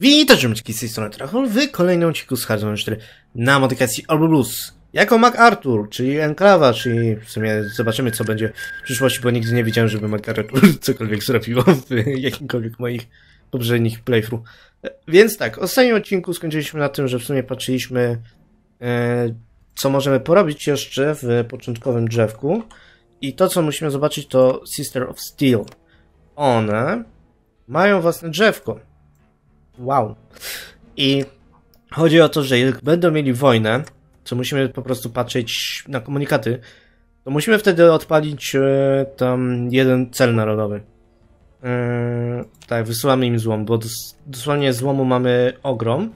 Witajcie, ziomeczki, z tej strony Trachol w kolejnym odcinku z Hard 4 na modyfikacji Albo Blues. Jako MacArthur, czyli Enklawa, czyli w sumie zobaczymy, co będzie w przyszłości, bo nigdy nie widziałem, żeby MacArthur cokolwiek zrobiło w jakimkolwiek moich poprzednich playthrough. Więc tak, w ostatnim odcinku skończyliśmy na tym, że w sumie patrzyliśmy, co możemy porobić jeszcze w początkowym drzewku. I to, co musimy zobaczyć, to Sister of Steel. One mają własne drzewko. Wow. I chodzi o to, że jak będą mieli wojnę, co musimy po prostu patrzeć na komunikaty, to musimy wtedy odpalić tam jeden cel narodowy. Tak, wysyłamy im złom, bo dosłownie złomu mamy ogrom.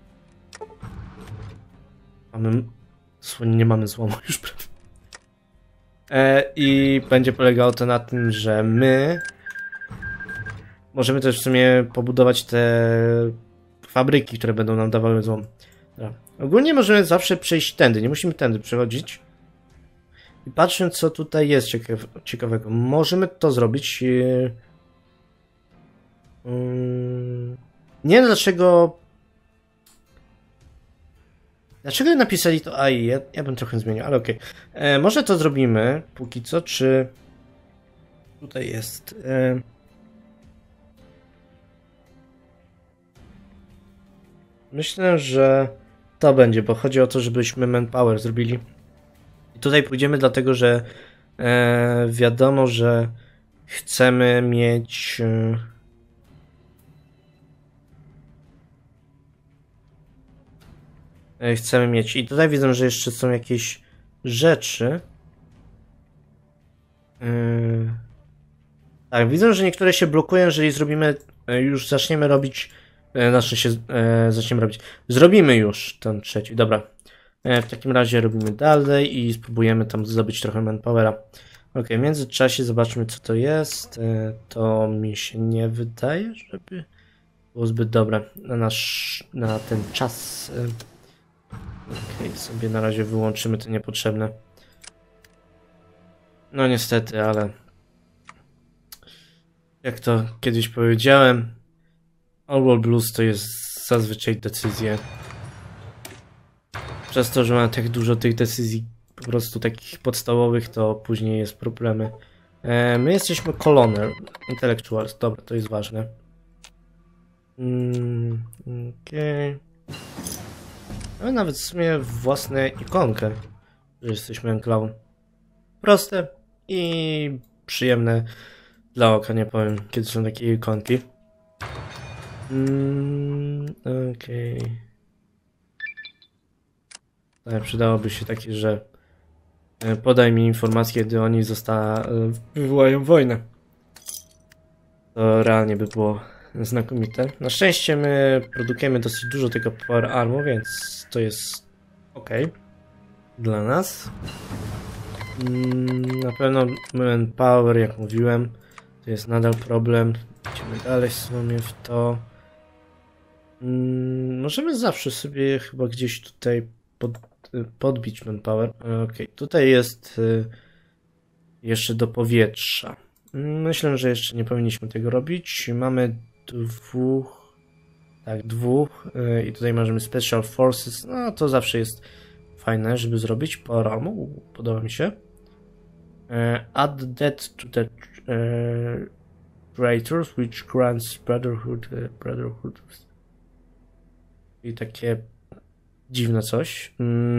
Dosłownie nie mamy złomu już prawie. I będzie polegało to na tym, że my możemy też w sumie pobudować te fabryki, które będą nam dawały złom. Dobra. Ogólnie możemy zawsze przejść tędy, nie musimy tędy przechodzić. I patrząc, co tutaj jest ciekawego, możemy to zrobić. Nie wiem dlaczego. Dlaczego napisali to AI? Ja bym trochę zmienił, ale okej. Może to zrobimy póki co, czy tutaj jest. Myślę, że to będzie, bo chodzi o to, żebyśmy manpower zrobili. I tutaj pójdziemy dlatego, że wiadomo, że chcemy mieć i tutaj widzę, że jeszcze są jakieś rzeczy. Tak, widzę, że niektóre się blokują, jeżeli zrobimy, już zaczniemy robić. Zaczniemy robić. Zrobimy już ten trzeci. Dobra. W takim razie robimy dalej i spróbujemy tam zdobyć trochę manpowera. Ok, w międzyczasie zobaczmy, co to jest. To mi się nie wydaje, żeby było zbyt dobre na ten czas. Ok, sobie na razie wyłączymy te niepotrzebne. No niestety, ale jak to kiedyś powiedziałem, All Blues to jest zazwyczaj decyzje. Przez to, że mam tak dużo tych decyzji po prostu takich podstawowych, to później jest problemy. My jesteśmy Colonel Intellectuals, dobra, to jest ważne. Okej. Mamy nawet w sumie własną ikonkę, że jesteśmy enklawą. Proste i przyjemne dla oka, nie powiem, kiedy są takie ikonki. Okej. Okay. Przydałoby się takie, że podaj mi informację, kiedy oni wywołają wojnę. To realnie by było znakomite. Na szczęście my produkujemy dosyć dużo tego Power Armor, więc to jest ok dla nas. Na pewno Manpower, jak mówiłem, to jest nadal problem. Idziemy dalej sobie w to. Możemy zawsze sobie chyba gdzieś tutaj podbić manpower. Ok, tutaj jest jeszcze do powietrza. Myślę, że jeszcze nie powinniśmy tego robić. Mamy dwóch. I tutaj możemy Special Forces. No to zawsze jest fajne, żeby zrobić. Power Armor, podoba mi się. Add that to the Traitors, which grants Brotherhood. I takie dziwne coś.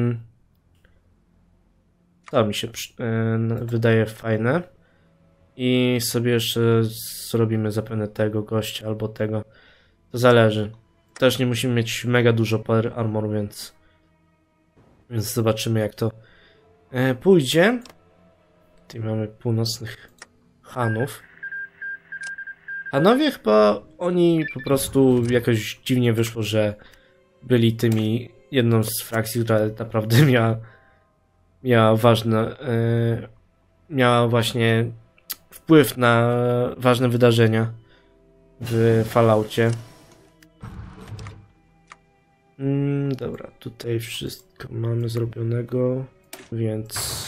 To mi się wydaje fajne. I sobie jeszcze zrobimy zapewne tego gościa albo tego. To zależy. Też nie musimy mieć mega dużo Power Armor, więc zobaczymy, jak to pójdzie. Tutaj mamy północnych Hanów. Hanowie chyba oni po prostu jakoś dziwnie wyszło, że byli tymi jedną z frakcji, która naprawdę miała właśnie wpływ na ważne wydarzenia w Falloutie. Dobra, tutaj wszystko mamy zrobionego, więc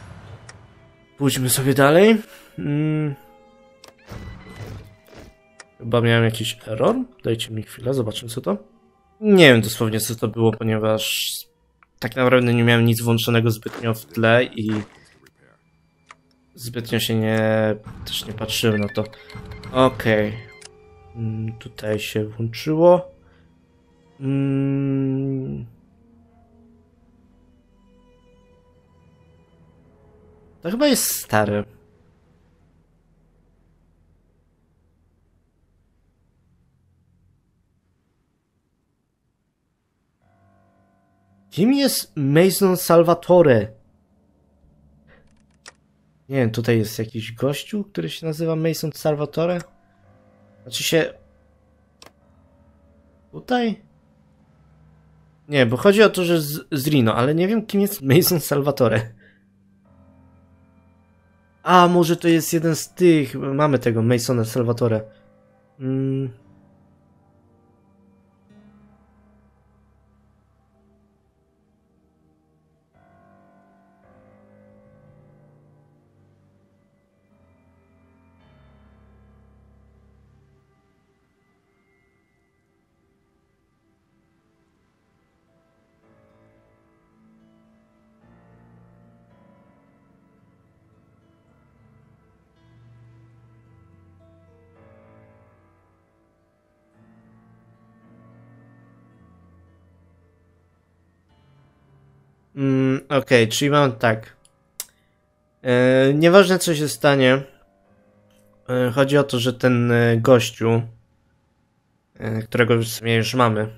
pójdźmy sobie dalej. Chyba miałem jakiś error. Dajcie mi chwilę, zobaczmy co to. Nie wiem dosłownie co to było, ponieważ tak naprawdę nie miałem nic włączonego zbytnio w tle i zbytnio się też nie patrzyłem na to. Okej. Tutaj się włączyło. To chyba jest stary. Kim jest Mason Salvatore? Nie wiem, tutaj jest jakiś gościu, który się nazywa Mason Salvatore? Znaczy się... Tutaj? Nie, bo chodzi o to, że z Rino, ale nie wiem kim jest Mason Salvatore. A, może to jest jeden z tych... Mamy tego Masona Salvatore. Okej, czyli mam tak. Nieważne co się stanie. Chodzi o to, że ten gościu, którego w sumie już mamy,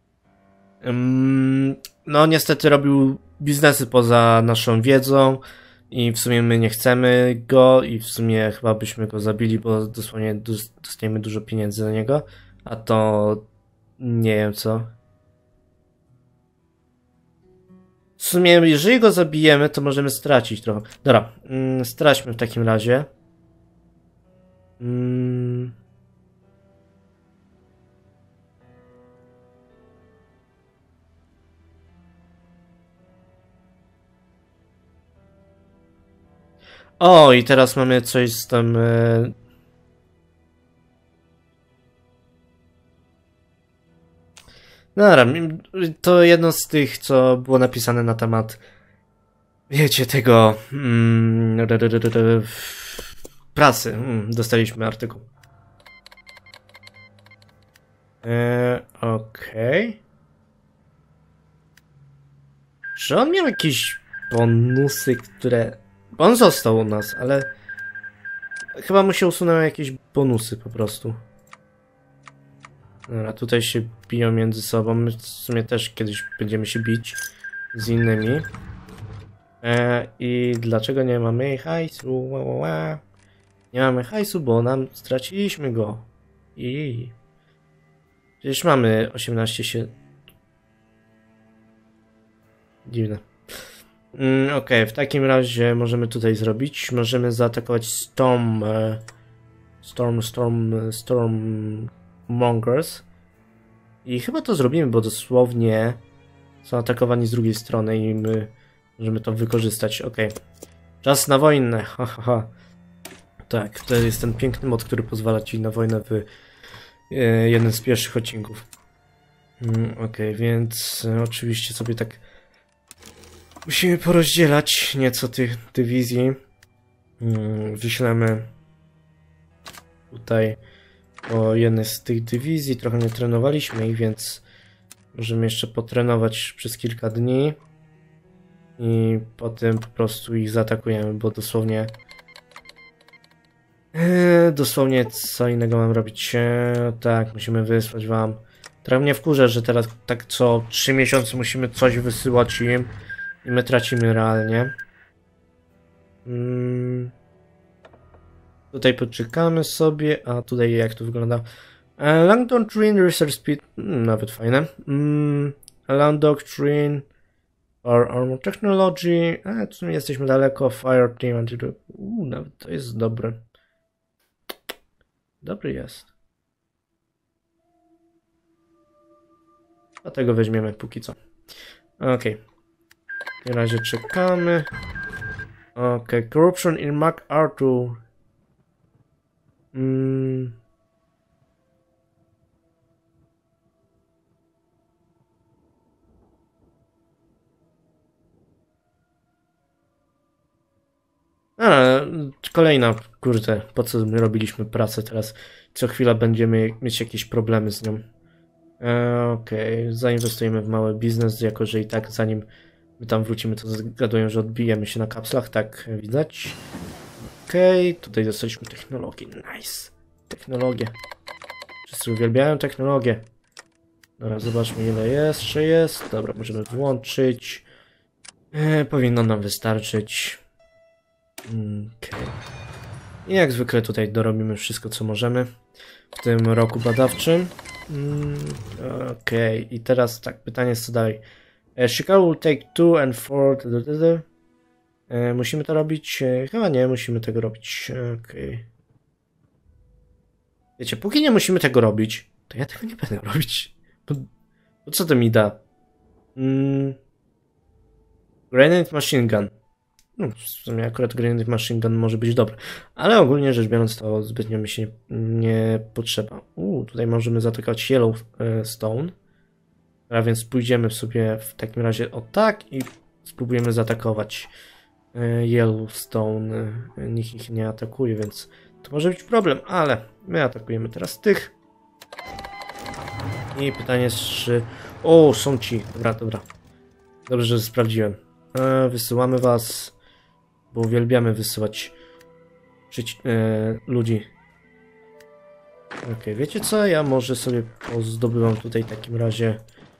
no niestety robił biznesy poza naszą wiedzą i w sumie my nie chcemy go i w sumie chyba byśmy go zabili, bo dosłownie dostajemy dużo pieniędzy za niego, a to nie wiem co. W sumie, jeżeli go zabijemy, to możemy stracić trochę. Dobra, straćmy w takim razie. O, i teraz mamy coś z tym... Dobra, to jedno z tych, co było napisane na temat, wiecie, tego prasy. Dostaliśmy artykuł. Okej. Czy on miał jakieś bonusy, które... On został u nas, ale chyba mu się usunęły jakieś bonusy po prostu. Dobra, tutaj się biją między sobą. My w sumie też kiedyś będziemy się bić z innymi. I dlaczego nie mamy hajsu? Nie mamy hajsu, bo nam straciliśmy go. I przecież mamy 18 się... Dziwne. Okej, w takim razie możemy tutaj zrobić. Możemy zaatakować Stormmongers. I chyba to zrobimy, bo dosłownie są atakowani z drugiej strony i my możemy to wykorzystać. Okej. Czas na wojnę. Ha, ha, ha. Tak, to jest ten piękny mod, który pozwala ci na wojnę w jednym z pierwszych odcinków. Okej, więc oczywiście sobie tak musimy porozdzielać nieco tych dywizji. Wyślemy tutaj po jednej z tych dywizji. Trochę nie trenowaliśmy ich, więc możemy jeszcze potrenować przez kilka dni. I potem po prostu ich zaatakujemy, bo dosłownie... dosłownie co innego mam robić? Tak, musimy wysłać wam... Trochę mnie wkurza, że teraz tak co 3 miesiące musimy coś wysyłać im. I my tracimy realnie. Tutaj poczekamy sobie, a tutaj jak to wygląda? Long Doctrine, Research Speed, nawet fajne. Long Doctrine, or Armor Technology, w sumie jesteśmy daleko, Fire Team, nawet to jest dobre. Dobry jest. Dlatego weźmiemy póki co. Okej. W takim razie czekamy. Okej, Corruption in MacArthur. Ale kolejna, kurde, po co my robiliśmy pracę teraz? Co chwila będziemy mieć jakieś problemy z nią. Okej, zainwestujemy w mały biznes, jako że i tak zanim my tam wrócimy, to zgadują, że odbijemy się na kapslach, tak widać. Okej, tutaj dostaliśmy technologię, nice. Technologię. Wszyscy uwielbiają technologię. Dobra, zobaczmy ile jeszcze jest. Dobra, możemy włączyć. Powinno nam wystarczyć. Okej. I jak zwykle tutaj dorobimy wszystko, co możemy w tym roku badawczym. Okej, i teraz tak, pytanie jest co dalej. Chicago will take 2 and 4. Musimy to robić? Chyba nie musimy tego robić. Okej. Wiecie, póki nie musimy tego robić, to ja tego nie będę robić. Bo co to mi da? Grenade Machine Gun. No, w sumie akurat Grenade Machine Gun może być dobre. Ale ogólnie rzecz biorąc to zbytnio mi się nie potrzeba. Tutaj możemy zaatakować Yellowstone. A więc pójdziemy sobie w takim razie o tak i spróbujemy zaatakować Yellowstone. Nikt ich nie atakuje, więc to może być problem, ale my atakujemy teraz tych. I pytanie jest, czy... O, są ci. Dobra. Dobrze, że sprawdziłem. Wysyłamy was, bo uwielbiamy wysyłać ludzi. Okej, wiecie co? Ja może sobie zdobywam tutaj w takim razie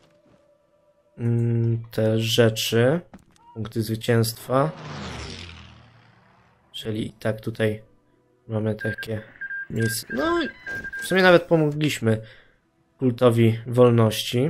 te rzeczy. Punkty zwycięstwa. Czyli i tak tutaj mamy takie miejsce. No i w sumie nawet pomogliśmy kultowi wolności.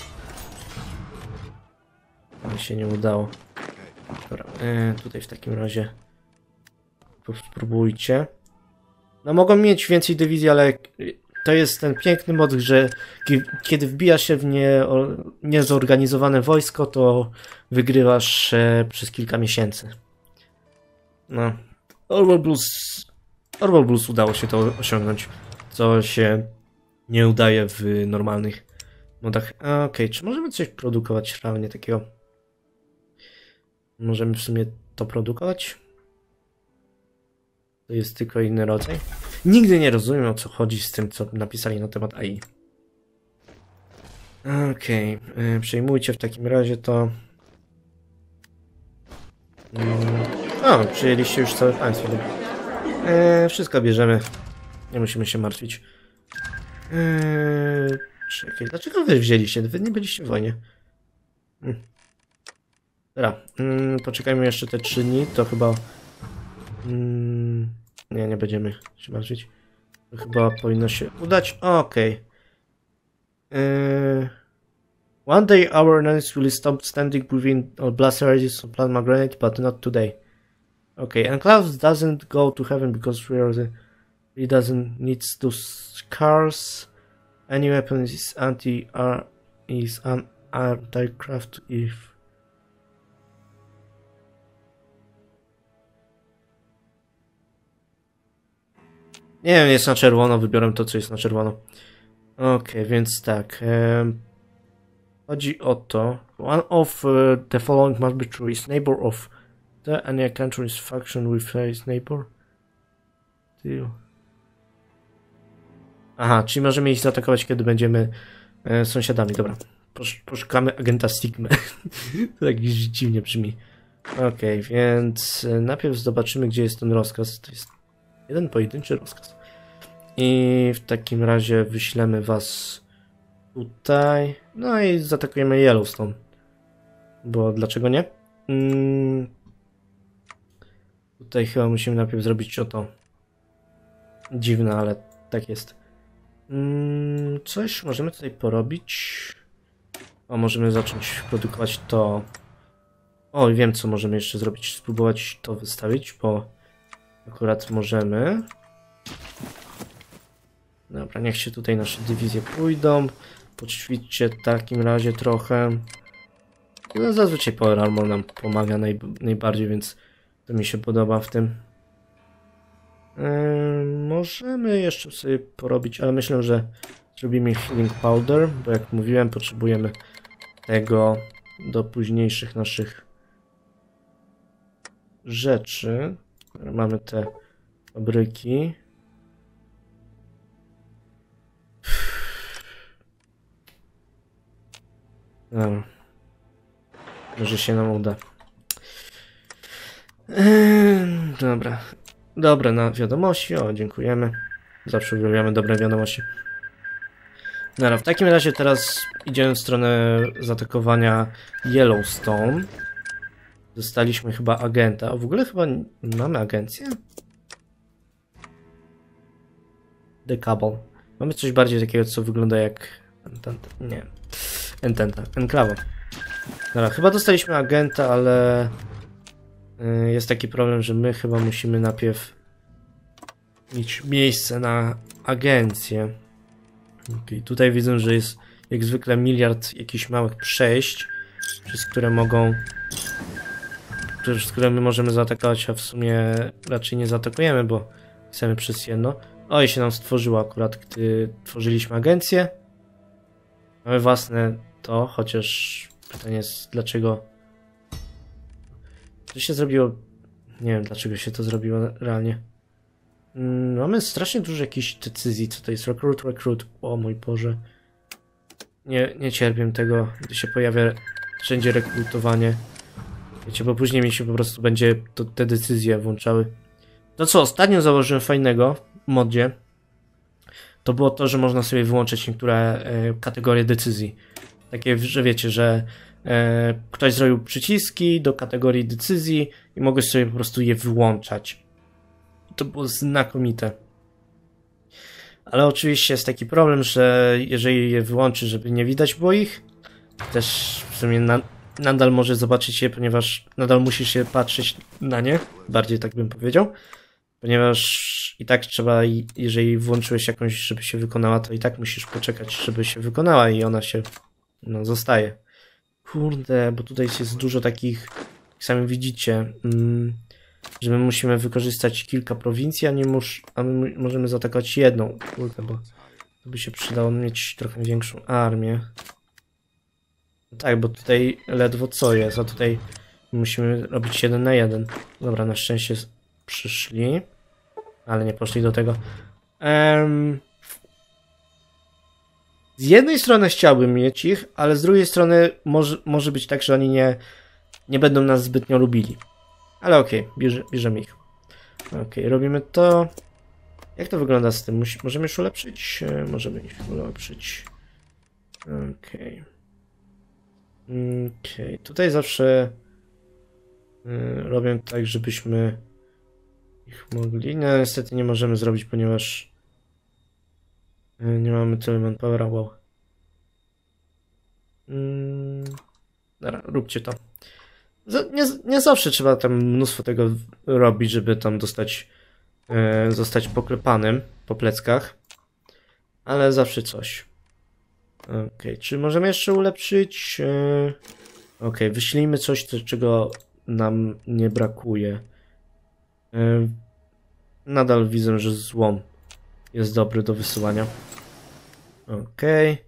Ale się nie udało. Dobra, tutaj w takim razie spróbujcie. No mogą mieć więcej dywizji, ale to jest ten piękny mod, że kiedy wbija się w niezorganizowane wojsko, to wygrywasz przez kilka miesięcy. No. Orwell Blues udało się to osiągnąć, co się nie udaje w normalnych modach. Okej, czy możemy coś produkować realnie takiego? Możemy w sumie to produkować? To jest tylko inny rodzaj. Nigdy nie rozumiem, o co chodzi z tym, co napisali na temat AI. Okej, przejmujcie w takim razie to... przyjęliście już całe państwo. Wszystko bierzemy. Nie musimy się martwić. Czekaj, dlaczego wy wzięliście? Wy nie byliście w wojnie. Dobra, poczekajmy jeszcze te 3 dni, to chyba... nie będziemy się martwić. To chyba powinno się udać. Okej. One day our enemies will stop standing within our blaster radius of plasma grenade, but not today. Okay, Enclave doesn't go to heaven because he doesn't need those cars. Any weapon is anti-aircraft if... Nie wiem, jest na czerwono, wybiorę to, co jest na czerwono. Okej, więc tak. Chodzi o to. One of the following must be true. Is neighbor of the any country's faction with his neighbor? Aha, czyli możemy ich zaatakować, kiedy będziemy sąsiadami. Dobra, poszukamy agenta Sigmy. To tak dziwnie brzmi. Okej, więc najpierw zobaczymy, gdzie jest ten rozkaz. To jest jeden pojedynczy rozkaz. I w takim razie wyślemy was tutaj. No i zaatakujemy Yellowstone. Bo dlaczego nie? Tutaj chyba musimy najpierw zrobić to. Dziwne, ale tak jest. Coś możemy tutaj porobić. O, możemy zacząć produkować to. O, wiem, co możemy jeszcze zrobić. Spróbować to wystawić, bo akurat możemy. Dobra, niech się tutaj nasze dywizje pójdą. Poćwiczcie w takim razie trochę. No, zazwyczaj Power Armor nam pomaga najbardziej, więc to mi się podoba w tym. Możemy jeszcze sobie porobić, ale myślę, że zrobimy Healing Powder, bo jak mówiłem, potrzebujemy tego do późniejszych naszych rzeczy. Mamy te fabryki. Dobra. Może się nam uda. Dobra. Dobre na wiadomości. O, dziękujemy. Zawsze uwielbiamy dobre wiadomości. Dobra, w takim razie teraz idziemy w stronę zaatakowania Yellowstone. Dostaliśmy chyba agenta. W ogóle chyba mamy agencję? The Cabal. Mamy coś bardziej takiego, co wygląda jak... Nie. Ententa. Enklawa. Dobra, chyba dostaliśmy agenta, ale... jest taki problem, że my chyba musimy najpierw mieć miejsce na agencję. Okay, tutaj widzę, że jest jak zwykle miliard jakichś małych przejść, przez które my możemy zaatakować, a w sumie raczej nie zaatakujemy, bo chcemy przez jedno. O, i się nam stworzyło akurat, gdy tworzyliśmy agencję. Mamy własne to, chociaż pytanie jest, dlaczego to się zrobiło. Nie wiem, dlaczego się to zrobiło realnie. Mamy strasznie dużo jakichś decyzji, co to jest recruit. O mój Boże. Nie cierpię tego, gdy się pojawia wszędzie rekrutowanie. Wiecie, bo później mi się po prostu będzie te decyzje włączały. To co ostatnio założyłem fajnego w modzie, to było to, że można sobie wyłączyć niektóre kategorie decyzji. Takie, że wiecie, że ktoś zrobił przyciski do kategorii decyzji i mogłeś sobie po prostu je wyłączać. To było znakomite. Ale oczywiście jest taki problem, że jeżeli je wyłączysz, żeby nie widać było ich, też w sumie nadal możesz zobaczyć je, ponieważ nadal musisz się patrzeć na nie, bardziej tak bym powiedział, ponieważ i tak trzeba, jeżeli włączyłeś jakąś, żeby się wykonała, to i tak musisz poczekać, żeby się wykonała i ona się, zostaje. Kurde, bo tutaj jest dużo takich, jak sami widzicie, że my musimy wykorzystać kilka prowincji, a my możemy zaatakować jedną. Kurde, bo to by się przydało mieć trochę większą armię. No tak, bo tutaj ledwo co jest, a tutaj musimy robić 1 na 1. Dobra, na szczęście przyszli, ale nie poszli do tego. Z jednej strony chciałbym mieć ich, ale z drugiej strony może być tak, że oni nie będą nas zbytnio lubili. Ale okej, bierzemy ich. Okej, robimy to. Jak to wygląda z tym? Możemy już ulepszyć? Możemy ich ulepszyć. Okej. Okej, tutaj zawsze robię tak, żebyśmy ich mogli. No, niestety nie możemy zrobić, ponieważ nie mamy tyle manpowera. Wow. Dobra, róbcie to. Nie zawsze trzeba tam mnóstwo tego robić, żeby tam zostać poklepanym po pleckach. Ale zawsze coś. Okej, czy możemy jeszcze ulepszyć? Okej, wyślijmy coś, czego nam nie brakuje. Nadal widzę, że złom jest dobry do wysyłania. Okej.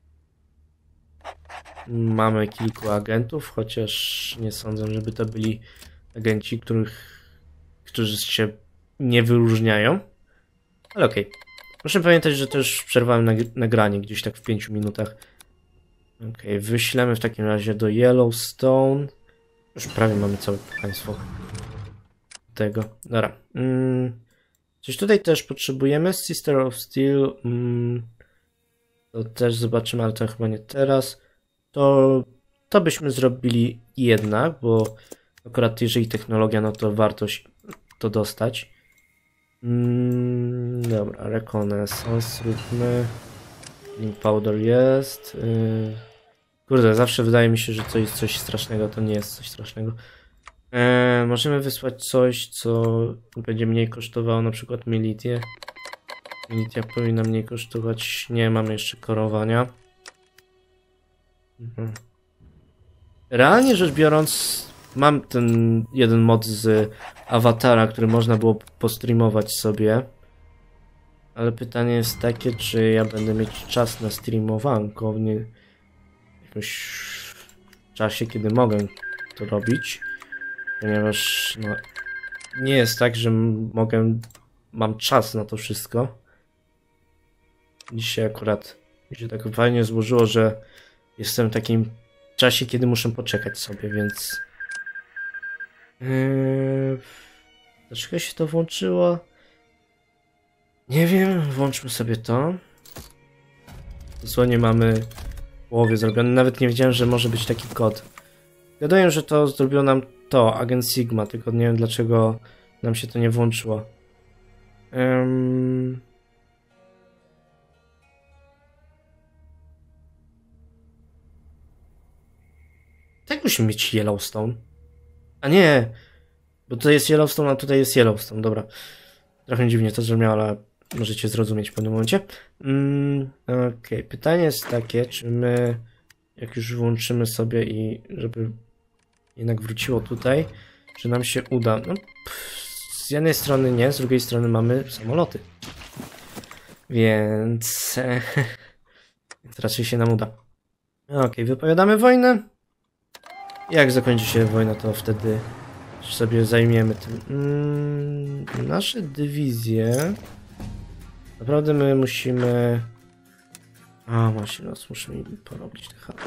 Mamy kilku agentów, chociaż nie sądzę, żeby to byli agenci, którzy się nie wyróżniają. Ale okej. Proszę pamiętać, że też przerwałem nagranie gdzieś tak w 5 minutach. Okej, wyślemy w takim razie do Yellowstone. Już prawie mamy całe państwo tego. Dobra. Coś tutaj też potrzebujemy. Sister of Steel. To też zobaczymy, ale to chyba nie teraz. To byśmy zrobili jednak, bo akurat jeżeli technologia, no to warto to dostać. Dobra, reconnaissance róbmy. Link powder jest. Kurde, zawsze wydaje mi się, że to jest coś strasznego, to nie jest coś strasznego. Możemy wysłać coś, co będzie mniej kosztowało, na przykład Militię. Militia powinna mniej kosztować. Nie, mamy jeszcze korowania. Realnie rzecz biorąc, mam ten jeden mod z awatara, który można było postreamować sobie. Ale pytanie jest takie, czy ja będę mieć czas na streamowanko w jakimś czasie, kiedy mogę to robić. Ponieważ, no, nie jest tak, że mam czas na to wszystko. Dzisiaj akurat mi się tak fajnie złożyło, że jestem w takim czasie, kiedy muszę poczekać sobie, więc... Dlaczego się to włączyło? Nie wiem, włączmy sobie to. Dosłownie mamy w połowie zrobione. Nawet nie wiedziałem, że może być taki kod. Gadają, że to zrobiło nam to, Agent Sigma, tylko nie wiem dlaczego nam się to nie włączyło. Tak musimy mieć Yellowstone. A nie, bo to jest Yellowstone, a tutaj jest Yellowstone, dobra. Trochę dziwnie to zrozumiał, ale możecie zrozumieć w pewnym momencie. Okej, pytanie jest takie, czy my, jak już włączymy sobie i żeby jednak wróciło tutaj, czy nam się uda? No, z jednej strony nie, z drugiej strony mamy samoloty. Więc raczej się nam uda. Okej, wypowiadamy wojnę. Jak zakończy się wojna, to wtedy sobie zajmiemy tym. Nasze dywizje. Naprawdę my musimy... A, właśnie, musimy im porobić te hale.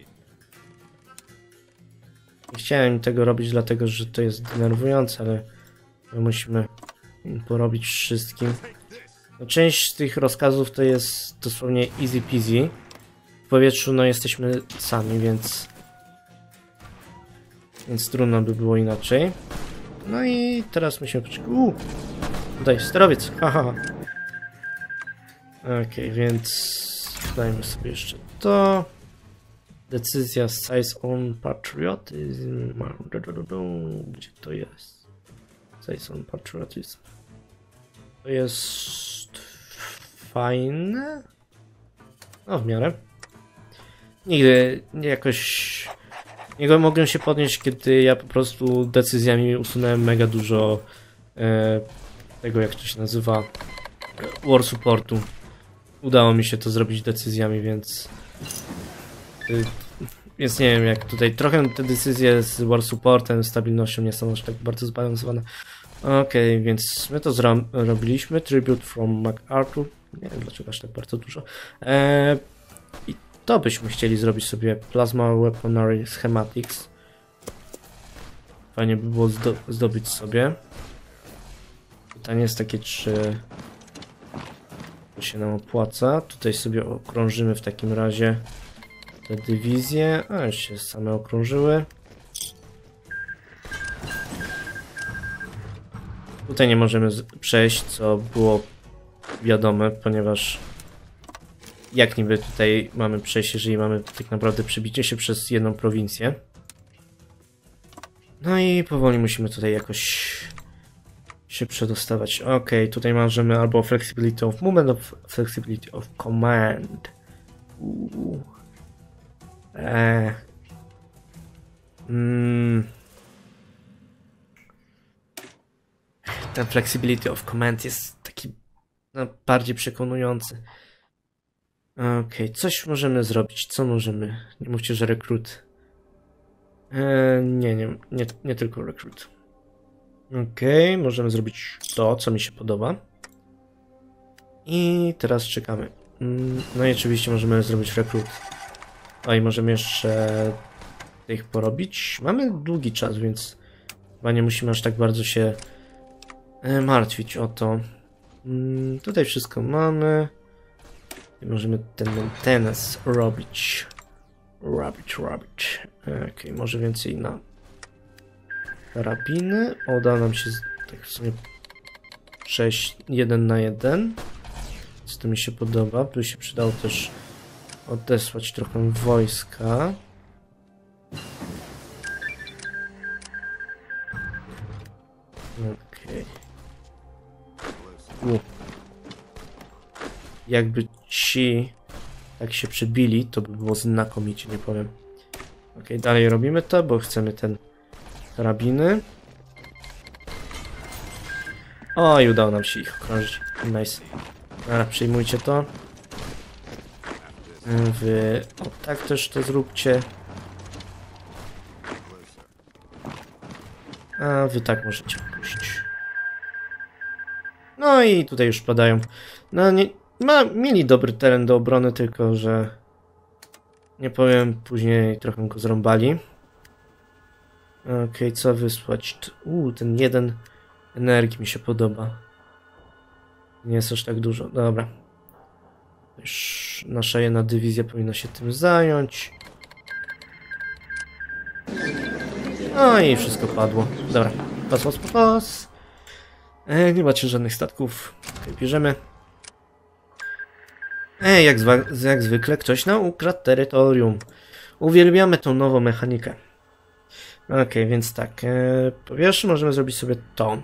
Nie chciałem tego robić, dlatego że to jest denerwujące, ale my musimy im porobić wszystkim. No, część z tych rozkazów to jest dosłownie easy peasy. W powietrzu no jesteśmy sami, więc trudno by było inaczej. No i teraz musimy poczekać. Tutaj sterowiec, haha. Okej, więc dajmy sobie jeszcze to. Decyzja size on patriotism. Gdzie to jest? Size on patriotism. To jest fajne. No w miarę. Nigdy jakoś nie mogłem się podnieść, kiedy ja po prostu decyzjami usunąłem mega dużo tego, jak to się nazywa, war supportu. Udało mi się to zrobić decyzjami, więc nie wiem, jak tutaj trochę te decyzje z war supportem, stabilnością nie są aż tak bardzo zbalansowane. Okej, więc my to robiliśmy. Tribute from MacArthur. Nie wiem dlaczego aż tak bardzo dużo. I to byśmy chcieli zrobić sobie. Plasma Weaponry Schematics. Fajnie by było zdobyć sobie. Pytanie jest takie, czy to się nam opłaca. Tutaj sobie okrążymy w takim razie te dywizje. A, już się same okrążyły. Tutaj nie możemy przejść, co było wiadome, ponieważ jak niby tutaj mamy przejść, jeżeli mamy tak naprawdę przebicie się przez jedną prowincję. No i powoli musimy tutaj jakoś się przedostawać. Okej, tutaj możemy albo flexibility of movement, albo flexibility of command. Ten flexibility of command jest taki no, bardziej przekonujący. Okej, coś możemy zrobić. Co możemy? Nie mówcie, że rekrut. Nie tylko rekrut. Okej, możemy zrobić to, co mi się podoba. I teraz czekamy. No i oczywiście możemy zrobić rekrut. O, i możemy jeszcze ich porobić. Mamy długi czas, więc chyba nie musimy aż tak bardzo się martwić o to. Tutaj wszystko mamy. I możemy ten maintenance robić. Okej, może więcej na karabiny. Uda nam się tak w sumie 6, 1 na 1. Co to mi się podoba. By się przydało też odesłać trochę wojska. Okej. Jakby ci tak się przebili, to by było znakomicie, nie powiem. Okej, dalej robimy to, bo chcemy ten karabiny. O, i udało nam się ich okrążyć. Nice. Dobra, przyjmujcie to. Wy... O, tak też to zróbcie. A wy tak możecie pójść. No i tutaj już padają. No nie... mieli dobry teren do obrony, tylko że... Nie powiem, później trochę go zrąbali. Okej, co wysłać? Ten 1 energii mi się podoba. Nie jest aż tak dużo. Dobra. Już nasza jedna dywizja powinna się tym zająć. No i wszystko padło. Dobra. Pas. Nie macie żadnych statków. Okay, bierzemy. Jak zwykle ktoś nam ukradł terytorium. Uwielbiamy tą nową mechanikę. Okej, więc tak. Po pierwsze możemy zrobić sobie to.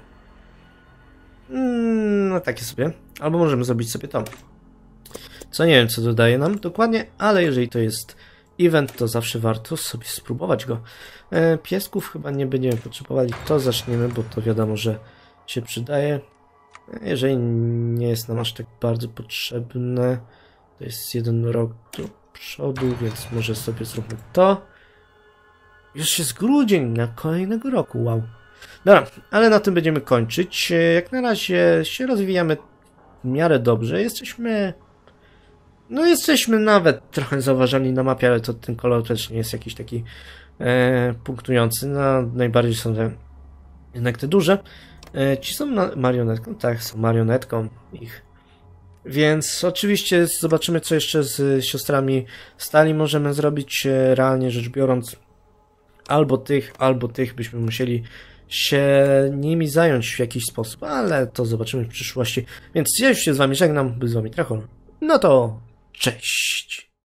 No takie sobie. Albo możemy zrobić sobie to. Co nie wiem, co dodaje nam dokładnie, ale jeżeli to jest event, to zawsze warto sobie spróbować go. Piesków chyba nie będziemy potrzebowali. To zaczniemy, bo to wiadomo, że się przydaje. Jeżeli nie jest nam aż tak bardzo potrzebne, to jest 1 rok do przodu, więc może sobie zróbmy to. Już jest grudzień na kolejnego roku, wow. Dobra, ale na tym będziemy kończyć. Jak na razie się rozwijamy w miarę dobrze. Jesteśmy nawet trochę zauważalni na mapie, ale to ten kolor też nie jest jakiś taki punktujący. Najbardziej są jednak te duże. Ci są marionetką? Tak, są marionetką ich. Więc oczywiście zobaczymy, co jeszcze z siostrami stali możemy zrobić. Realnie rzecz biorąc, albo tych byśmy musieli się nimi zająć w jakiś sposób, ale to zobaczymy w przyszłości. Więc ja już się z wami żegnam, był z wami Trachol. No to cześć!